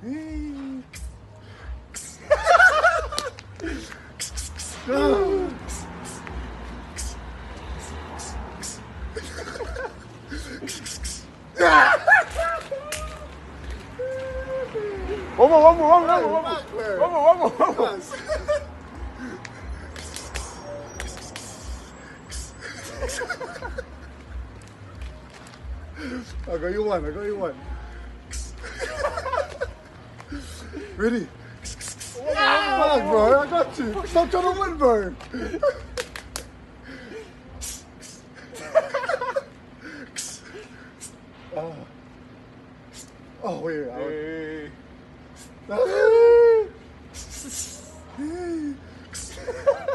One more. I got you one. Ready? Fuck, bro, I got you. Stop trying to win, bro. Oh, wait. Hey.